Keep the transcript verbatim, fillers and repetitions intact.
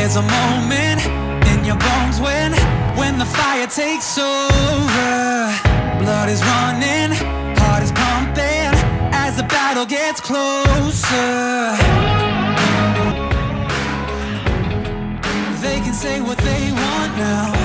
There's a moment in your bones when, when the fire takes over. Blood is running, heart is pumping, as the battle gets closer. They can say what they want now,